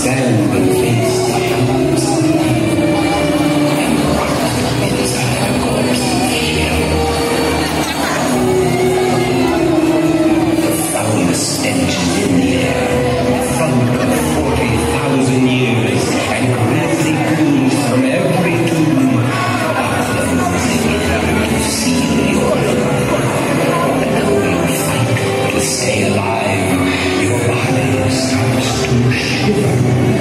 stand and face the thunder and rock inside a corpse shell. The foulest stench is in the air, thunder 40,000 years, and grisly ghouls from every tomb are closing in to seal your blood. And though you fight to stay alive, your body starts to shiver.